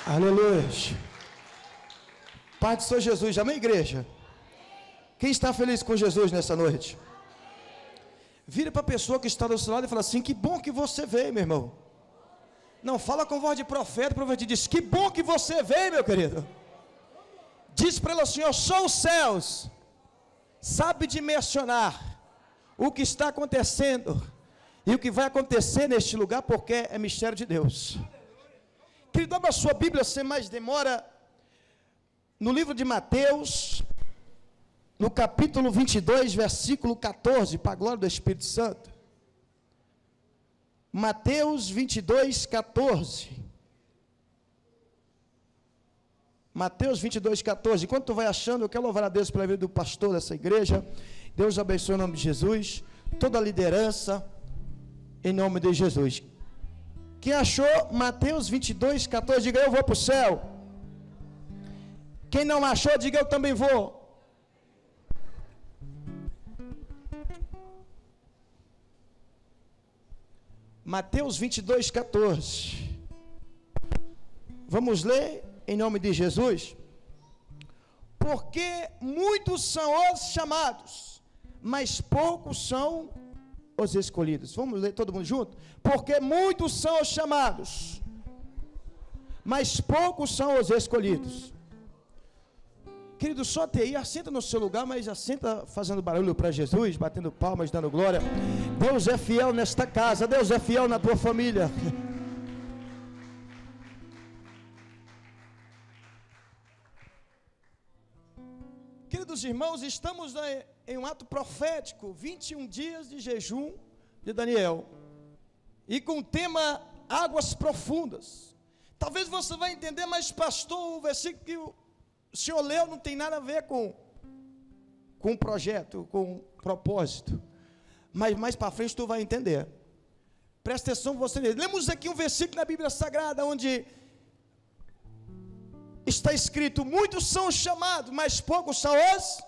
Aleluia. Pai do Senhor Jesus, amém, igreja? Quem está feliz com Jesus nessa noite? Vira para a pessoa que está do seu lado e fala assim: que bom que você veio, meu irmão. Não, fala com voz de profeta, o profeta diz: que bom que você veio, meu querido. Diz para ela assim: ó, só os céus sabe dimensionar o que está acontecendo e o que vai acontecer neste lugar, porque é mistério de Deus. Querido, abra a sua Bíblia sem mais demora, no livro de Mateus, no capítulo 22, versículo 14, para a glória do Espírito Santo. Mateus 22, 14. Mateus 22, 14. Enquanto tu vai achando, eu quero louvar a Deus pela vida do pastor dessa igreja. Deus abençoe em nome de Jesus. Toda a liderança, em nome de Jesus. Quem achou Mateus 22, 14, diga: eu vou para o céu. Quem não achou, diga: eu também vou. Mateus 22, 14. Vamos ler em nome de Jesus. Porque muitos são os chamados, mas poucos são os escolhidos. Vamos ler todo mundo junto? Porque muitos são os chamados, mas poucos são os escolhidos. Querido, só te aí, assenta no seu lugar, mas assenta fazendo barulho para Jesus, batendo palmas, dando glória. Deus é fiel nesta casa, Deus é fiel na tua família. Queridos irmãos, estamos em um ato profético, 21 dias de jejum de Daniel, e com o tema águas profundas. Talvez você vai entender, mas pastor, o versículo que o senhor leu não tem nada a ver com um projeto, com um propósito, mas mais para frente tu vai entender. Presta atenção, você lemos aqui um versículo na Bíblia Sagrada, onde está escrito: muitos são os chamados, mas poucos são os.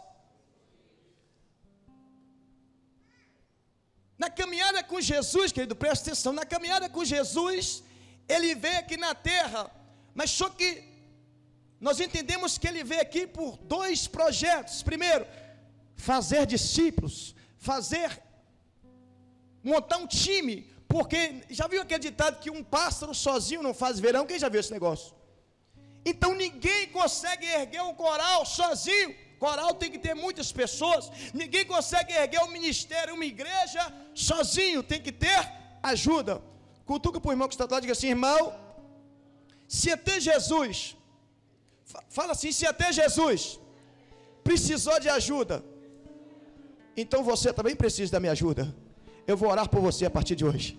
Na caminhada com Jesus, querido, presta atenção, na caminhada com Jesus, ele veio aqui na terra, mas só que nós entendemos que ele veio aqui por dois projetos. Primeiro, fazer discípulos, montar um time, porque já viu aquele ditado que um pássaro sozinho não faz verão? Quem já viu esse negócio? Então ninguém consegue erguer um coral sozinho. Coral tem que ter muitas pessoas. Ninguém consegue erguer um ministério, uma igreja sozinho. Tem que ter ajuda. Cutuca para o irmão que está lá e diga assim: irmão, se até Jesus, fala assim, se até Jesus precisou de ajuda, então você também precisa da minha ajuda. Eu vou orar por você a partir de hoje.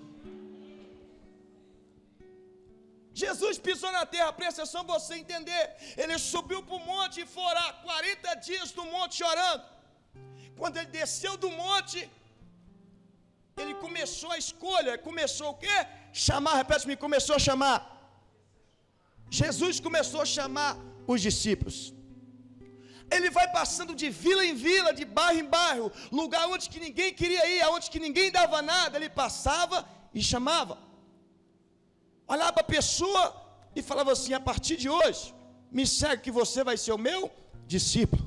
Jesus pisou na terra, presta atenção você entender. Ele subiu para o monte e foi orar 40 dias no monte chorando. Quando ele desceu do monte, ele começou a escolha. Começou o quê? Chamar, repete-me, começou a chamar. Jesus começou a chamar os discípulos. Ele vai passando de vila em vila, de bairro em bairro, lugar onde que ninguém queria ir, onde que ninguém dava nada, ele passava e chamava. Olhava para a pessoa e falava assim: a partir de hoje, me segue que você vai ser o meu discípulo.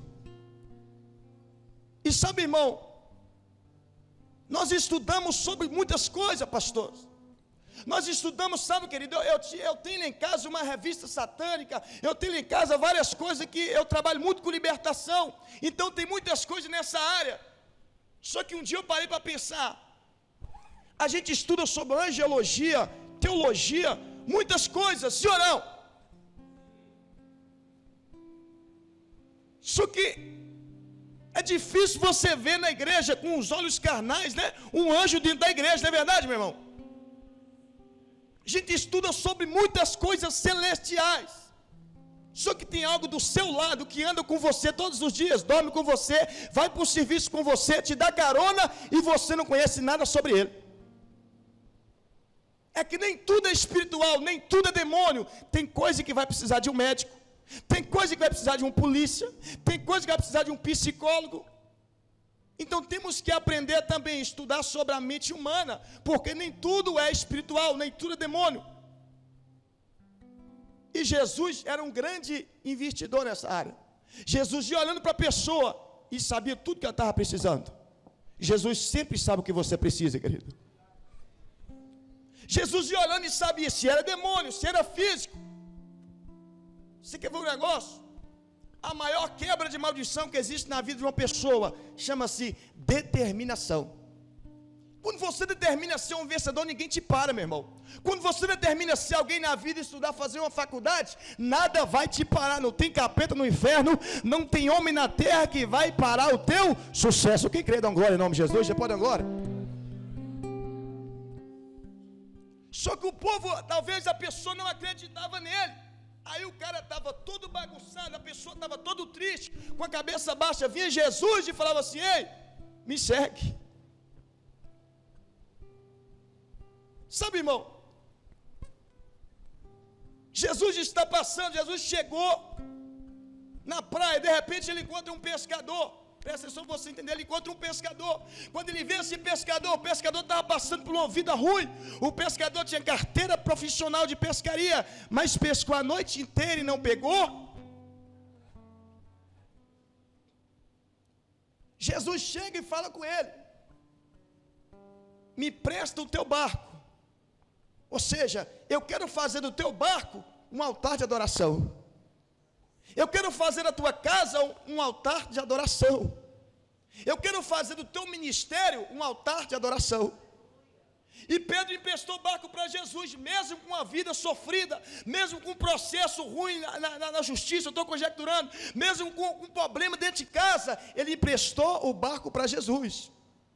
E sabe, irmão, nós estudamos sobre muitas coisas, pastor. Nós estudamos, sabe, querido, eu tenho em casa uma revista satânica, eu tenho em casa várias coisas que eu trabalho muito com libertação, então tem muitas coisas nessa área. Só que um dia eu parei para pensar, a gente estuda sobre angelologia, teologia, muitas coisas, sim ou não? Só que é difícil você ver na igreja com os olhos carnais, né? Um anjo dentro da igreja, não é verdade, meu irmão? A gente estuda sobre muitas coisas celestiais, só que tem algo do seu lado que anda com você todos os dias, dorme com você, vai para o serviço com você, te dá carona e você não conhece nada sobre ele. É que nem tudo é espiritual, nem tudo é demônio. Tem coisa que vai precisar de um médico, tem coisa que vai precisar de um polícia, tem coisa que vai precisar de um psicólogo. Então temos que aprender também a estudar sobre a mente humana, porque nem tudo é espiritual, nem tudo é demônio. E Jesus era um grande investidor nessa área. Jesus ia olhando para a pessoa e sabia tudo que ela estava precisando. Jesus sempre sabe o que você precisa, querido. Jesus ia olhando e sabia se era demônio, se era físico. Você quer ver um negócio? A maior quebra de maldição que existe na vida de uma pessoa chama-se determinação. Quando você determina ser um vencedor, ninguém te para, meu irmão. Quando você determina ser alguém na vida, estudar, fazer uma faculdade, nada vai te parar. Não tem capeta no inferno, não tem homem na terra que vai parar o teu sucesso. Quem crê, dá uma glória em nome de Jesus? Já pode dar uma glória? Só que o povo, talvez a pessoa não acreditava nele. Aí o cara estava todo bagunçado, a pessoa estava todo triste, com a cabeça baixa. Vinha Jesus e falava assim: ei, me segue. Sabe, irmão, Jesus está passando, Jesus chegou na praia, de repente ele encontra um pescador. Presta atenção para você entender, ele encontra um pescador. Quando ele vê esse pescador, o pescador estava passando por uma vida ruim. O pescador tinha carteira profissional de pescaria, mas pescou a noite inteira e não pegou. Jesus chega e fala com ele: me presta o teu barco. Ou seja, eu quero fazer do teu barco um altar de adoração. Eu quero fazer da tua casa um altar de adoração. Eu quero fazer do teu ministério um altar de adoração. E Pedro emprestou o barco para Jesus, mesmo com a vida sofrida, mesmo com um processo ruim na justiça, eu estou conjecturando, mesmo com um problema dentro de casa, ele emprestou o barco para Jesus.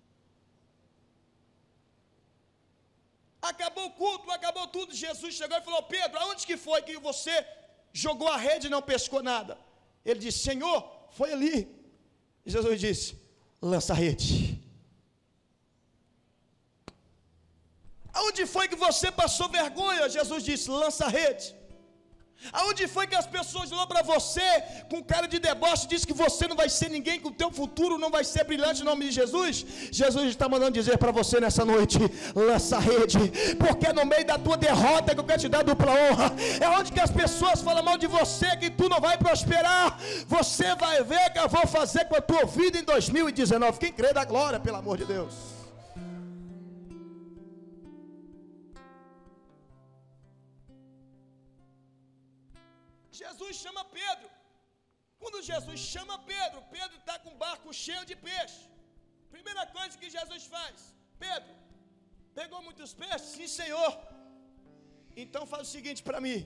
Acabou o culto, acabou tudo, Jesus chegou e falou: Pedro, aonde que foi que você jogou a rede e não pescou nada? Ele disse: Senhor, foi ali. E Jesus disse: lança a rede. Aonde foi que você passou vergonha? Jesus disse: lança a rede. Aonde foi que as pessoas olhou para você com cara de deboche, disse que você não vai ser ninguém, que o teu futuro não vai ser brilhante em nome de Jesus? Jesus está mandando dizer para você nessa noite: lança a rede, porque é no meio da tua derrota que eu quero te dar dupla honra. É onde que as pessoas falam mal de você, que tu não vai prosperar. Você vai ver que eu vou fazer com a tua vida em 2019. Quem crê, dá glória, pelo amor de Deus. Jesus chama Pedro. Quando Jesus chama Pedro, Pedro está com um barco cheio de peixe. Primeira coisa que Jesus faz: Pedro, pegou muitos peixes? Sim, Senhor. Então faz o seguinte para mim: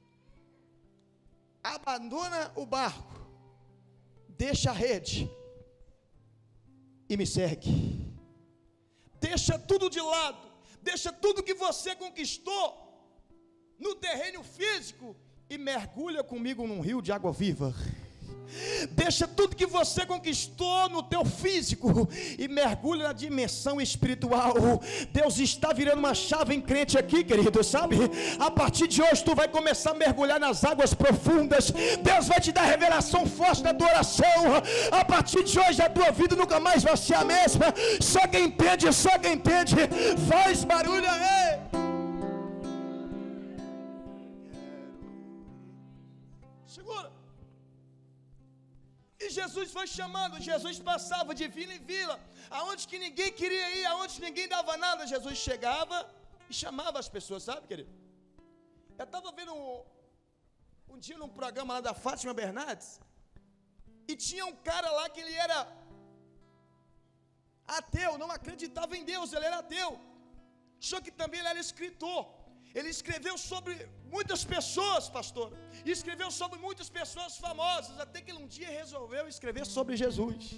abandona o barco, deixa a rede e me segue. Deixa tudo de lado, deixa tudo que você conquistou no terreno físico e mergulha comigo num rio de água viva. Deixa tudo que você conquistou no teu físico e mergulha na dimensão espiritual. Deus está virando uma chave em crente aqui, querido, sabe? A partir de hoje tu vai começar a mergulhar nas águas profundas. Deus vai te dar revelação forte da tua oração. A partir de hoje a tua vida nunca mais vai ser a mesma. Só quem entende, faz barulho aí. Segura. E Jesus foi chamando, Jesus passava de vila em vila, aonde que ninguém queria ir, aonde ninguém dava nada, Jesus chegava e chamava as pessoas, sabe, querido? Eu estava vendo um dia num programa lá da Fátima Bernardes, e tinha um cara lá que ele era ateu, não acreditava em Deus, ele era ateu, só que também ele era escritor. Ele escreveu sobre muitas pessoas, pastor. E escreveu sobre muitas pessoas famosas. Até que ele um dia resolveu escrever sobre Jesus.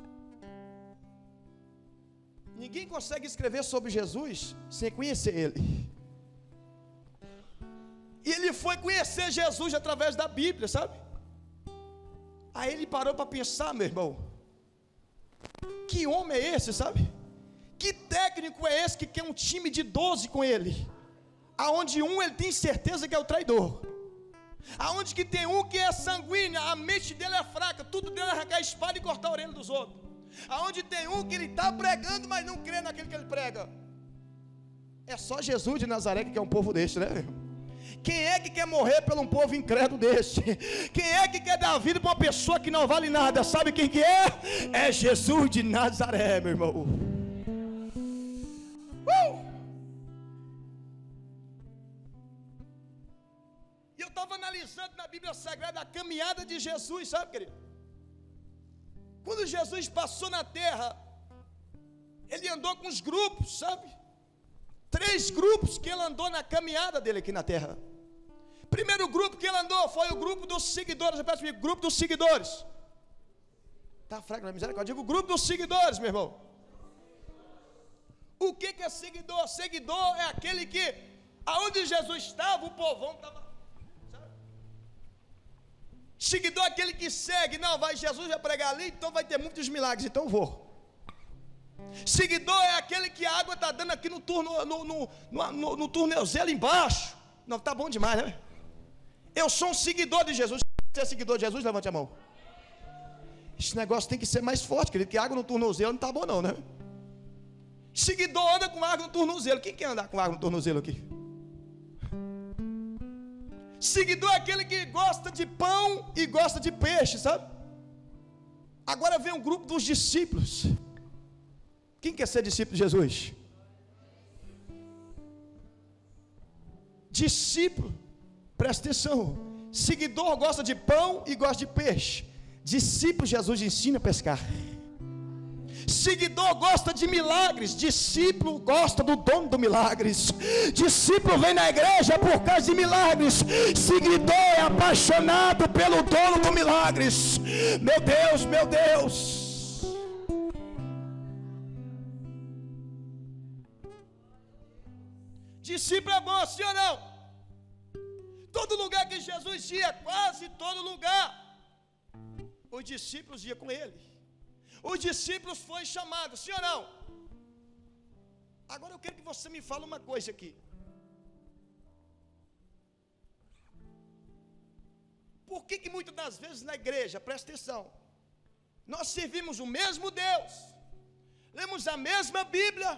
Ninguém consegue escrever sobre Jesus sem conhecer ele. E ele foi conhecer Jesus através da Bíblia, sabe? Aí ele parou para pensar, meu irmão: que homem é esse, sabe? Que técnico é esse que quer um time de 12 com ele? Aonde ele tem certeza que é o traidor, aonde que tem um que é sanguíneo, a mente dele é fraca, tudo dele é arrancar a espada e cortar a orelha dos outros, aonde tem um que ele está pregando, mas não crê naquilo que ele prega. É só Jesus de Nazaré que é um povo deste, né? Quem é que quer morrer por um povo incrédulo desse? Quem é que quer dar a vida para uma pessoa que não vale nada? Sabe quem que é? É Jesus de Nazaré, meu irmão. E eu estava analisando na Bíblia Sagrada a caminhada de Jesus, sabe, querido? Quando Jesus passou na terra, ele andou com os grupos, sabe? 3 grupos que ele andou na caminhada dele aqui na terra. Primeiro grupo que ele andou foi o grupo dos seguidores. Repete comigo, grupo dos seguidores. Está fraco na misericórdia? Eu digo grupo dos seguidores, meu irmão. O que é seguidor? Seguidor é aquele que, aonde Jesus estava, o povão estava. Seguidor é aquele que segue. Não, vai, Jesus vai pregar ali, então vai ter muitos milagres, então eu vou. Seguidor é aquele que a água está dando aqui no tornozelo embaixo. Não, tá bom demais, né? Eu sou um seguidor de Jesus. Você é seguidor de Jesus? Levante a mão. Esse negócio tem que ser mais forte, querido, que água no tornozelo não tá bom não, né? Seguidor anda com água no tornozelo. Quem quer andar com água no tornozelo aqui? Seguidor é aquele que gosta de pão e gosta de peixe, sabe? Agora vem um grupo dos discípulos. Quem quer ser discípulo de Jesus? Discípulo, presta atenção. Seguidor gosta de pão e gosta de peixe. Discípulo, Jesus ensina a pescar. Seguidor gosta de milagres. Discípulo gosta do dono do milagres. Discípulo vem na igreja por causa de milagres. Seguidor é apaixonado pelo dono do milagres. Meu Deus, meu Deus. Discípulo é bom, sim ou não? Todo lugar que Jesus ia, quase todo lugar, os discípulos iam com ele. Os discípulos foram chamados, sim ou não? Agora eu quero que você me fale uma coisa aqui. Por que muitas das vezes na igreja, presta atenção, nós servimos o mesmo Deus, lemos a mesma Bíblia,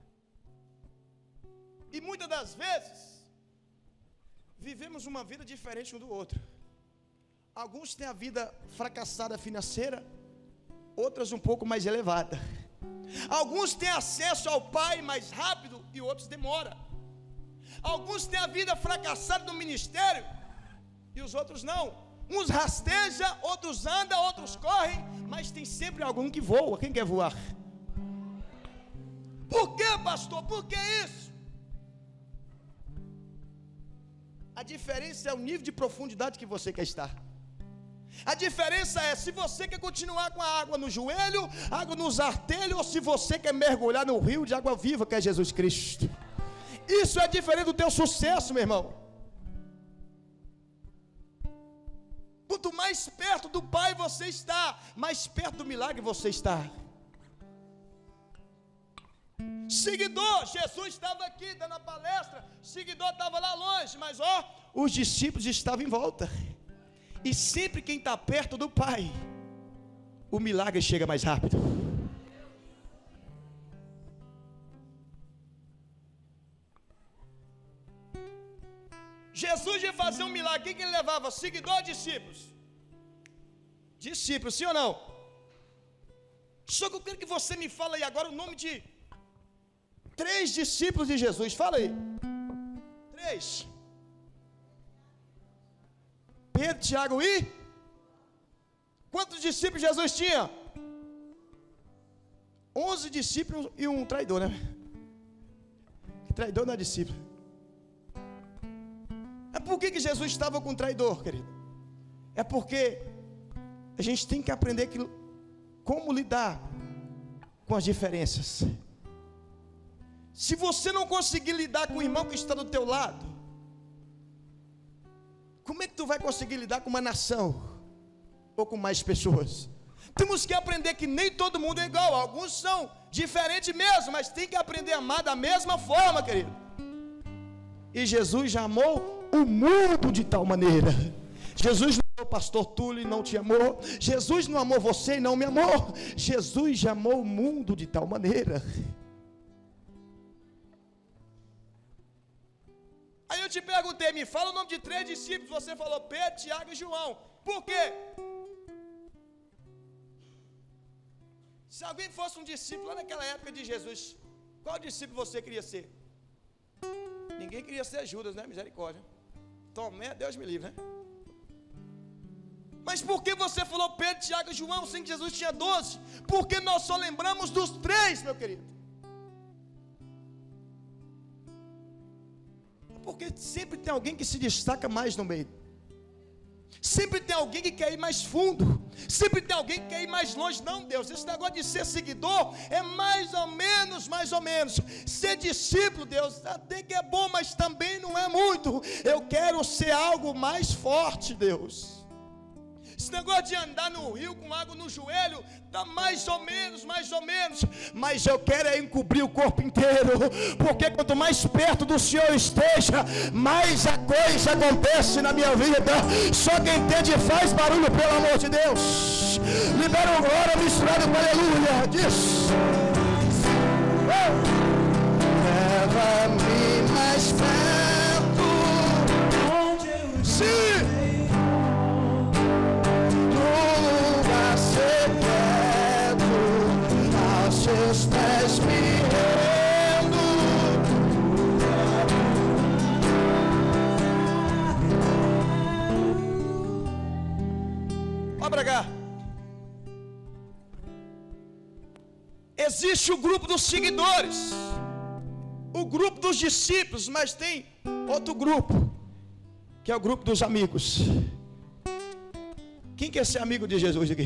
e muitas das vezes vivemos uma vida diferente um do outro. Alguns têm a vida fracassada financeira, outras um pouco mais elevada. Alguns têm acesso ao Pai mais rápido e outros demora. Alguns têm a vida fracassada no ministério e os outros não. Uns rastejam, outros andam, outros correm, mas tem sempre algum que voa. Quem quer voar? Por que, pastor? Por que isso? A diferença é o nível de profundidade que você quer estar. A diferença é se você quer continuar com a água no joelho, água nos artelhos, ou se você quer mergulhar no rio de água viva que é Jesus Cristo. Isso é diferente do teu sucesso, meu irmão. Quanto mais perto do Pai você está, mais perto do milagre você está. Seguidor, Jesus estava aqui dando a palestra, seguidor estava lá longe, mas os discípulos estavam em volta. E sempre quem está perto do Pai, o milagre chega mais rápido. Jesus ia fazer um milagre, quem que ele levava? Seguidor ou discípulos? Discípulos, sim ou não? Só que eu quero que você me fale aí agora o nome de 3 discípulos de Jesus, fala aí. 3. Pedro, Tiago e? Quantos discípulos Jesus tinha? 11 discípulos e um traidor, né? Traidor não é discípulo. É por que Jesus estava com um traidor, querido? É porque a gente tem que aprender como lidar com as diferenças. Se você não conseguir lidar com o irmão que está do teu lado, como é que tu vai conseguir lidar com uma nação? Ou com mais pessoas? Temos que aprender que nem todo mundo é igual. Alguns são diferentes mesmo, mas tem que aprender a amar da mesma forma, querido. E Jesus já amou o mundo de tal maneira. Jesus não amou o pastor Túlio e não te amou. Jesus não amou você e não me amou. Jesus já amou o mundo de tal maneira. Aí eu te perguntei, me fala o nome de 3 discípulos, você falou Pedro, Tiago e João. Por quê? Se alguém fosse um discípulo lá naquela época de Jesus, qual discípulo você queria ser? Ninguém queria ser Judas, né? Misericórdia. Tomé, Deus me livre, né? Mas por que você falou Pedro, Tiago e João, sem que Jesus tinha 12? Porque nós só lembramos dos 3, meu querido. Porque sempre tem alguém que se destaca mais no meio. Sempre tem alguém que quer ir mais fundo. Sempre tem alguém que quer ir mais longe. Não, Deus, esse negócio de ser seguidor é mais ou menos. Ser discípulo, Deus, até que é bom, mas também não é muito. Eu quero ser algo mais forte, Deus. Esse negócio de andar no rio com água no joelho, está mais ou menos. Mas eu quero é encobrir o corpo inteiro. Porque quanto mais perto do Senhor esteja, mais a coisa acontece na minha vida. Só quem entende faz barulho, pelo amor de Deus. Libera um glória misturado com aleluia. Diz. Leva-me mais perto. Sim. Seus pés me rendo. Olha pra cá. Existe o grupo dos seguidores, o grupo dos discípulos, mas tem outro grupo, que é o grupo dos amigos. Quem quer ser amigo de Jesus aqui?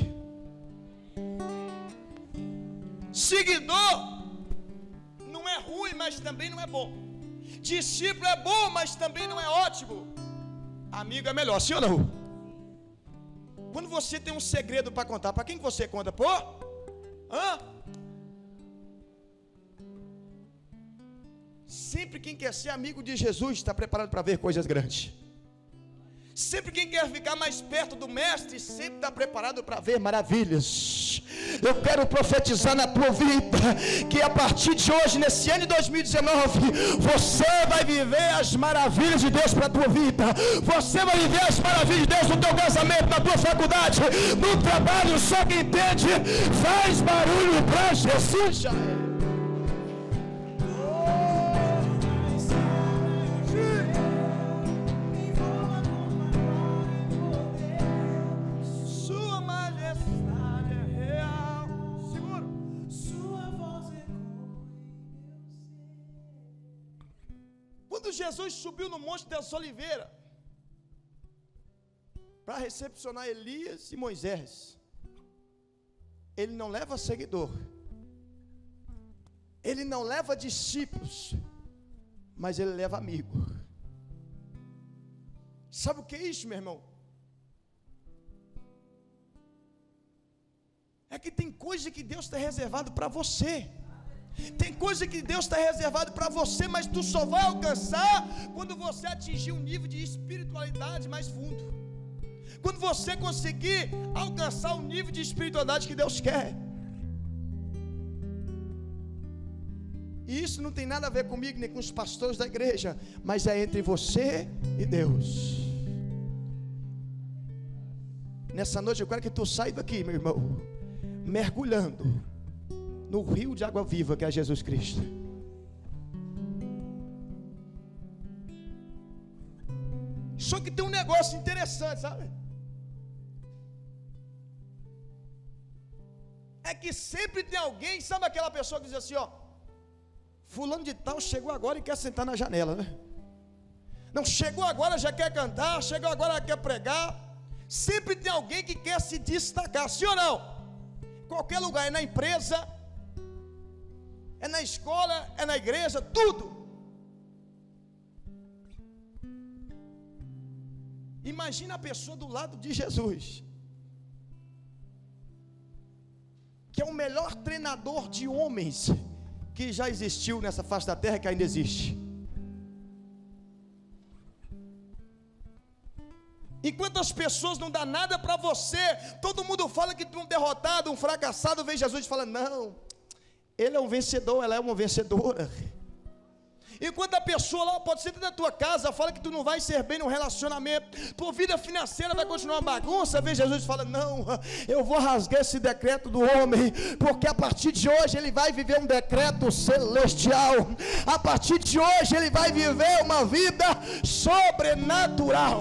Seguidor não é ruim, mas também não é bom. Discípulo é bom, mas também não é ótimo. Amigo é melhor, sim ou não? Quando você tem um segredo para contar, para quem que você conta? Pô? Sempre quem quer ser amigo de Jesus está preparado para ver coisas grandes. Sempre quem quer ficar mais perto do mestre sempre está preparado para ver maravilhas. Eu quero profetizar na tua vida que a partir de hoje, nesse ano de 2019, você vai viver as maravilhas de Deus para a tua vida. Você vai viver as maravilhas de Deus no teu casamento, na tua faculdade, no trabalho. Só quem entende faz barulho para Jesus. Quando Jesus subiu no Monte das Oliveiras para recepcionar Elias e Moisés, ele não leva seguidor, ele não leva discípulos, mas ele leva amigo. Sabe o que é isso, meu irmão? É que tem coisa que Deus está reservado para você. Tem coisa que Deus está reservado para você, mas tu só vai alcançar quando você atingir um nível de espiritualidade mais fundo. Quando você conseguir alcançar o nível de espiritualidade que Deus quer. E isso não tem nada a ver comigo, nem com os pastores da igreja, mas é entre você e Deus. Nessa noite eu quero que tu saia daqui, meu irmão, mergulhando no rio de água viva que é Jesus Cristo. Só que tem um negócio interessante, sabe? É que sempre tem alguém, sabe aquela pessoa que diz assim, ó, fulano de tal chegou agora e quer sentar na janela, né? Não, chegou agora já quer cantar, chegou agora quer pregar. Sempre tem alguém que quer se destacar, sim ou não? Qualquer lugar, é na empresa, é na escola, é na igreja, tudo. Imagina a pessoa do lado de Jesus, que é o melhor treinador de homens que já existiu nessa face da terra, que ainda existe. Enquanto as pessoas não dão nada para você, todo mundo fala que tu é um derrotado, um fracassado, vem Jesus e fala, não, ele é um vencedor, ela é uma vencedora. Enquanto a pessoa lá, pode ser dentro da tua casa, fala que tu não vai ser bem no relacionamento, tua vida financeira vai continuar uma bagunça, vem Jesus e fala, não, eu vou rasgar esse decreto do homem, porque a partir de hoje ele vai viver um decreto celestial, a partir de hoje ele vai viver uma vida sobrenatural.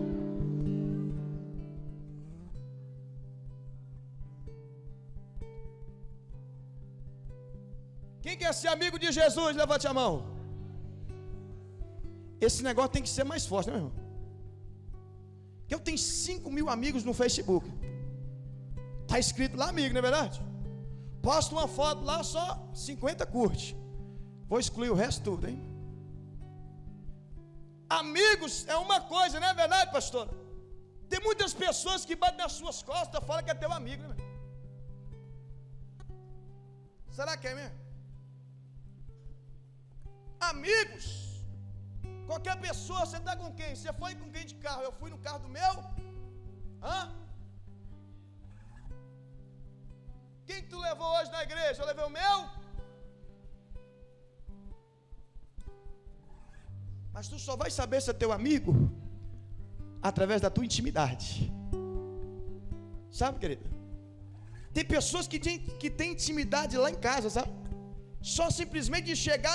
Quem quer ser amigo de Jesus, levante a mão. Esse negócio tem que ser mais forte, né, meu irmão? Eu tenho 5.000 amigos no Facebook. Está escrito lá amigo, não é verdade? Posto uma foto lá, só 50 curte. Vou excluir o resto tudo, hein? Amigos é uma coisa, não é verdade, pastor? Tem muitas pessoas que batem nas suas costas e falam que é teu amigo, né? Será que é mesmo? Amigos. Qualquer pessoa, você está com quem? Você foi com quem de carro? Eu fui no carro do meu? Hã? Quem que tu levou hoje na igreja? Eu levei o meu? Mas tu só vai saber se é teu amigo através da tua intimidade. Sabe, querida? Tem pessoas que têm intimidade lá em casa, sabe? Só simplesmente chegar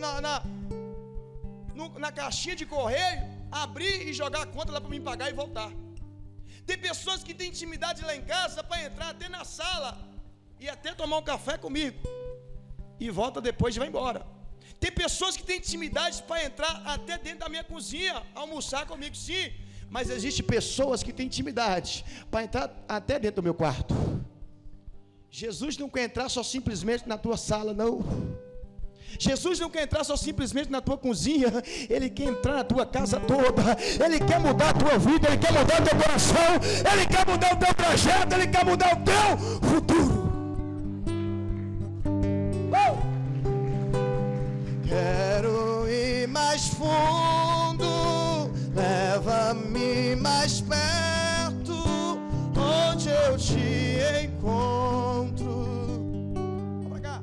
na caixinha de correio, abrir e jogar a conta lá para mim pagar e voltar. Tem pessoas que têm intimidade lá em casa para entrar até na sala e até tomar um café comigo e volta depois e vai embora. Tem pessoas que têm intimidade para entrar até dentro da minha cozinha, almoçar comigo, sim. Mas existem pessoas que têm intimidade para entrar até dentro do meu quarto. Jesus não quer entrar só simplesmente na tua sala, não. Jesus não quer entrar só simplesmente na tua cozinha. Ele quer entrar na tua casa toda. Ele quer mudar a tua vida. Ele quer mudar o teu coração. Ele quer mudar o teu trajeto. Ele quer mudar o teu futuro. Quero ir mais fundo. Leva-me mais perto, onde eu te encontro. Vamos pra cá.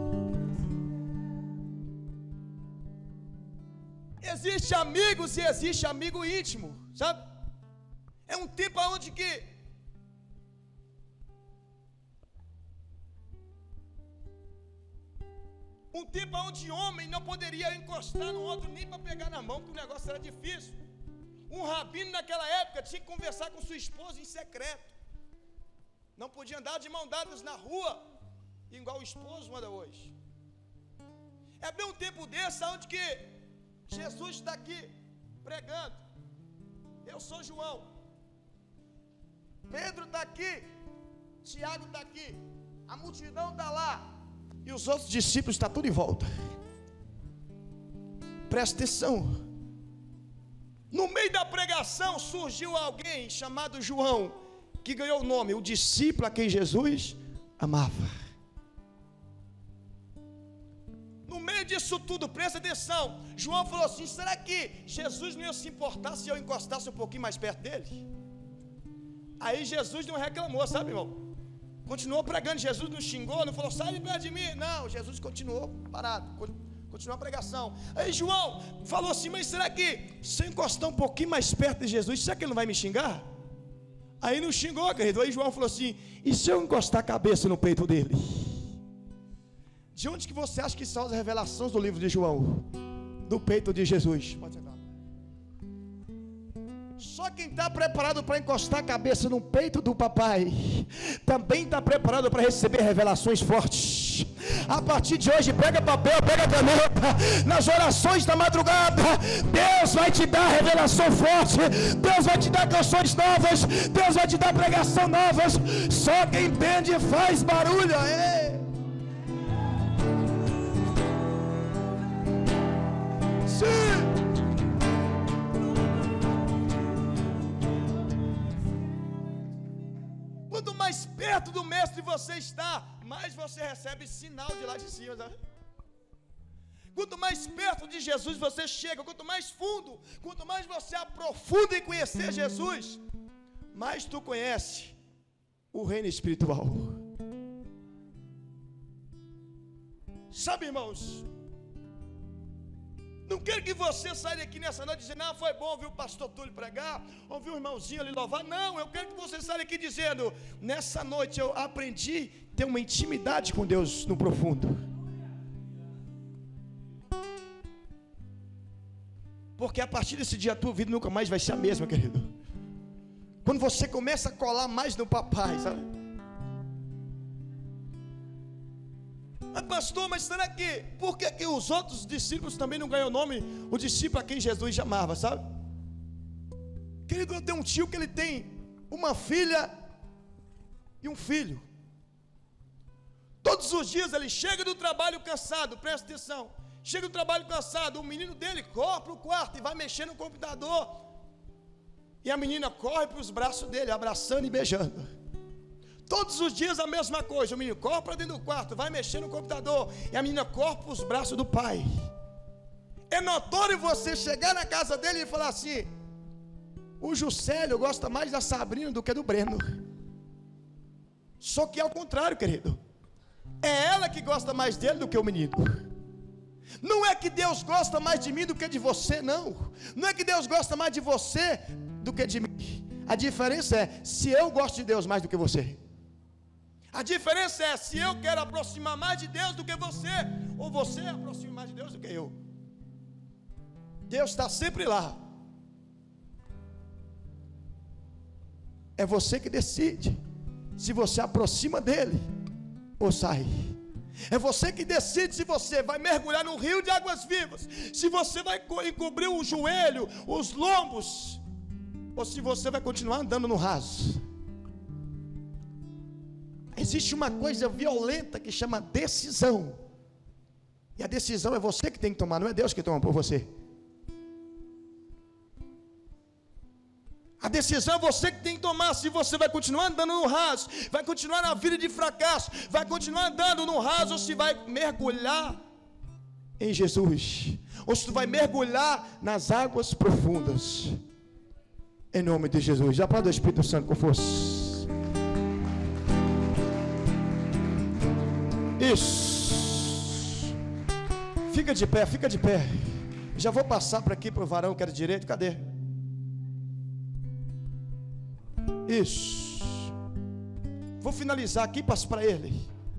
Existe amigos e existe amigo íntimo, sabe? É um tempo onde que homem não poderia encostar no outro nem para pegar na mão, porque o negócio era difícil. Um rabino naquela época tinha que conversar com sua esposa em secreto. Não podia andar de mão dadas na rua, igual o esposo anda hoje. É bem um tempo desse onde que Jesus está aqui pregando. Eu sou João. Pedro está aqui. Tiago está aqui. A multidão está lá. E os outros discípulos estão tudo em volta. Presta atenção. No meio da pregação surgiu alguém chamado João, que ganhou o nome, o discípulo a quem Jesus amava. No meio disso tudo, presta atenção, João falou assim, será que Jesus não ia se importar se eu encostasse um pouquinho mais perto dele? Aí Jesus não reclamou, sabe, irmão? Continuou pregando, Jesus não xingou, não falou, sai de perto de mim. Não, Jesus continuou parado, continuou a pregação. Aí João falou assim, mas será que se eu encostar um pouquinho mais perto de Jesus, será que ele não vai me xingar? Aí não xingou, querido. Aí João falou assim, e se eu encostar a cabeça no peito dele? De onde que você acha que são as revelações do livro de João? Do peito de Jesus. Pode sentar. Só quem está preparado para encostar a cabeça no peito do papai, também está preparado para receber revelações fortes. A partir de hoje, pega papel, pega caneta, nas orações da madrugada, Deus vai te dar revelação forte, Deus vai te dar canções novas, Deus vai te dar pregação novas. Só quem entende faz barulho. Sim. Quanto mais perto do mestre você está, mais você recebe sinal de lá de cima, sabe? Quanto mais perto de Jesus você chega, quanto mais fundo, quanto mais você aprofunda em conhecer Jesus, mais tu conhece o reino espiritual. Sabe, irmãos, Não quero que você saia daqui nessa noite dizendo, ah, foi bom ouvir o pastor Túlio pregar, ouvir o irmãozinho ali louvar. Não, eu quero que você saia daqui dizendo, nessa noite eu aprendi a ter uma intimidade com Deus no profundo. Porque a partir desse dia a tua vida nunca mais vai ser a mesma, querido. Quando você começa a colar mais no papai, sabe? Mas pastor, mas será que, por que os outros discípulos também não ganham o nome, o discípulo a quem Jesus chamava, sabe? Querido, eu tenho um tio que ele tem uma filha e um filho. Todos os dias ele chega do trabalho cansado, presta atenção, chega do trabalho cansado, o menino dele corre para o quarto e vai mexer no computador, e a menina corre para os braços dele, abraçando e beijando. Todos os dias a mesma coisa, o menino corre para dentro do quarto, vai mexer no computador, e a menina corre para os braços do pai. É notório você chegar na casa dele e falar assim, o Juscelio gosta mais da Sabrina do que do Breno. Só que é ao contrário, querido, é ela que gosta mais dele do que o menino. Não é que Deus gosta mais de mim do que de você, não. Não é que Deus gosta mais de você do que de mim. A diferença é se eu gosto de Deus mais do que você. A diferença é se eu quero aproximar mais de Deus do que você, ou você aproxima mais de Deus do que eu. Deus está sempre lá. É você que decide se você aproxima dele ou sai. É você que decide se você vai mergulhar no rio de águas vivas, se você vai encobrir o joelho, os lombos, ou se você vai continuar andando no raso. Existe uma coisa violenta que chama decisão. E a decisão é você que tem que tomar, não é Deus que toma por você. A decisão é você que tem que tomar, se você vai continuar andando no raso, vai continuar na vida de fracasso, vai continuar andando no raso, ou se vai mergulhar em Jesus, ou se tu vai mergulhar nas águas profundas, em nome de Jesus. Aplauda o Espírito Santo com força. Isso. Fica de pé, fica de pé. Já vou passar para aqui para o varão que era direito. Cadê? Isso. Vou finalizar aqui e passo para ele.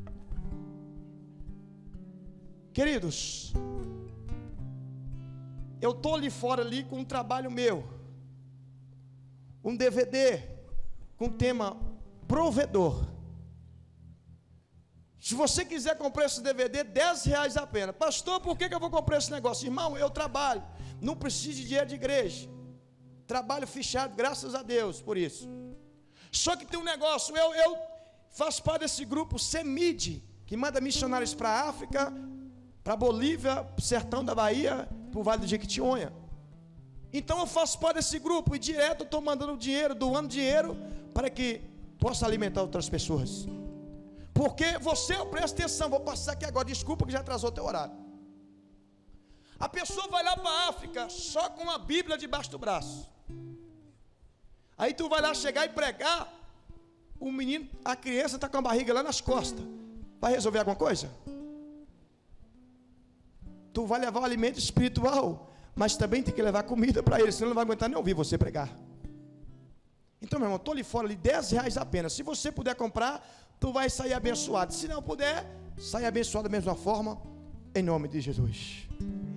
Queridos, eu estou ali fora ali com um trabalho meu, um DVD com o tema provedor. Se você quiser comprar esse DVD, R$10 apenas. Pastor, por que eu vou comprar esse negócio? Irmão, eu trabalho, não preciso de dinheiro de igreja, trabalho fichado, graças a Deus por isso. Só que tem um negócio, eu faço parte desse grupo CEMID, que manda missionários para a África, para a Bolívia, para o sertão da Bahia, para o Vale do Jequitinhonha. Então eu faço parte desse grupo e direto eu estou mandando dinheiro, doando dinheiro, para que possa alimentar outras pessoas. Porque você, presta atenção, vou passar aqui agora, desculpa que já atrasou o teu horário. A pessoa vai lá para a África só com a Bíblia debaixo do braço. Aí tu vai lá chegar e pregar, o menino, a criança está com a barriga lá nas costas. Vai resolver alguma coisa? Tu vai levar o alimento espiritual, mas também tem que levar comida para ele, senão ele não vai aguentar nem ouvir você pregar. Então, meu irmão, estou ali fora, ali, R$10 apenas. Se você puder comprar, tu vai sair abençoado. Se não puder, sai abençoado da mesma forma, em nome de Jesus.